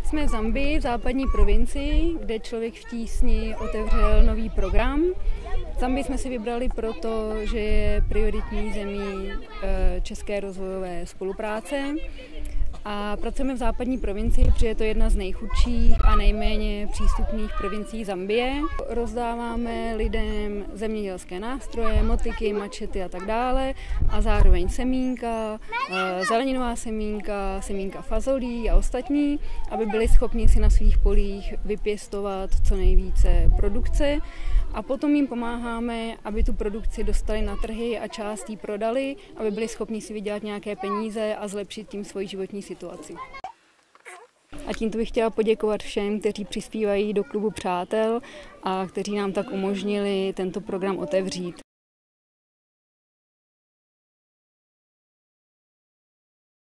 Jsme v Zambii, v západní provincii, kde Člověk v tísni otevřel nový program. Zambii jsme si vybrali proto, že je prioritní zemí české rozvojové spolupráce. A pracujeme v západní provincii, protože je to jedna z nejchudších a nejméně přístupných provincií Zambie. Rozdáváme lidem zemědělské nástroje, motyky, mačety a tak dále a zároveň semínka, zeleninová semínka, semínka fazolí a ostatní, aby byli schopni si na svých polích vypěstovat co nejvíce produkce. A potom jim pomáháme, aby tu produkci dostali na trhy a část jí prodali, aby byli schopni si vydělat nějaké peníze a zlepšit tím svoji životní situaci. A tímto bych chtěla poděkovat všem, kteří přispívají do klubu přátel a kteří nám tak umožnili tento program otevřít.